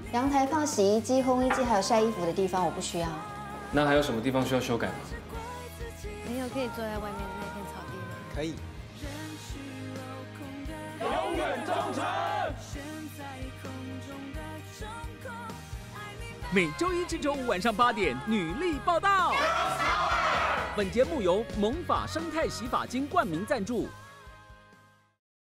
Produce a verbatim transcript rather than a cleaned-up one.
阳台放洗衣机、烘衣机，还有晒衣服的地方，我不需要。 那还有什么地方需要修改吗？ 没有可以坐在外面的那片草地吗？ 可以。 永远忠诚。 每周一至周五晚上八点，女力报道。本节目由萌发生态洗发精冠名赞助。